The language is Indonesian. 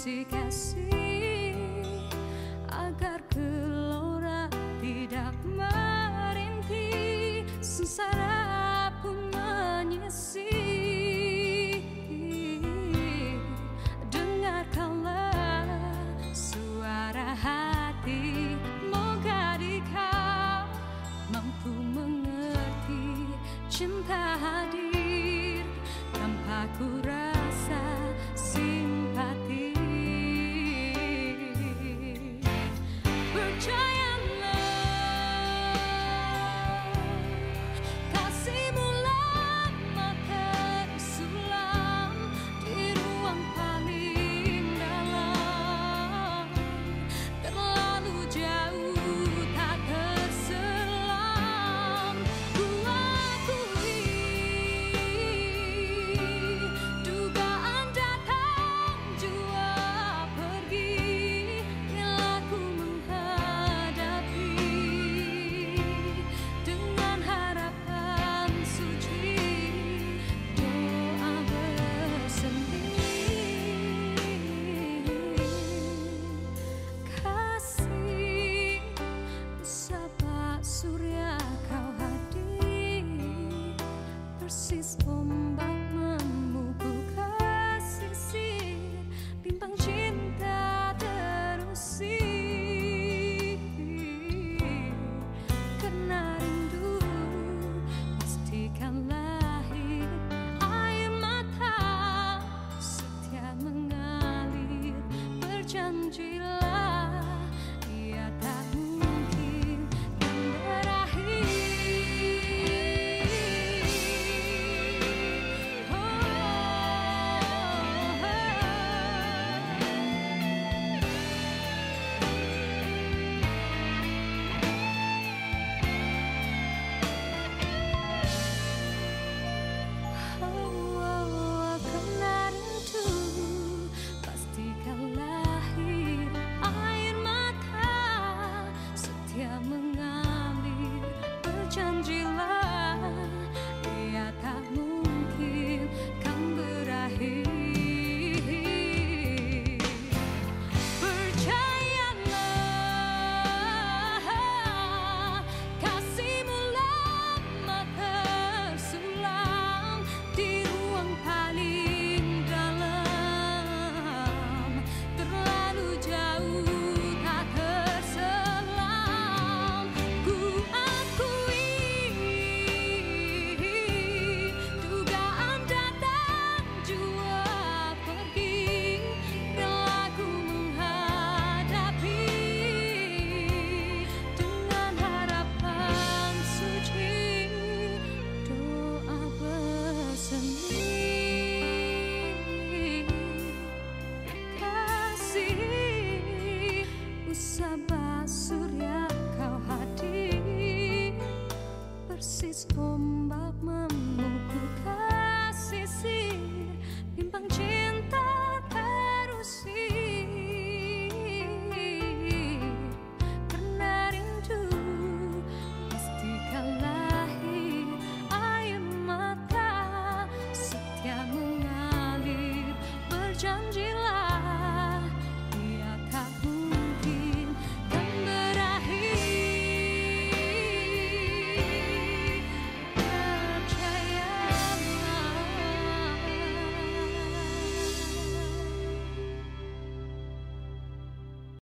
kasih agar gelora tidak merintih, sengsara pun menyisih. Dengarkanlah suara hati, moga kau mampu mengerti. Cinta hadir tanpa ku rasa simpati. Persis ombak memukul ke sisir, bintang cinta terusir. Karena rindu pastikan lahir, air mata setia mengalir. Berjanjilah ia tak mungkin kan berakhir. Mengalir, berjanjilah ia tak mungkin kan berakhir. Percayalah, kasihmu lama tersulam di ruang paling dalam, terlalu jauh tak terselam. Sabah surya kau hadir, persis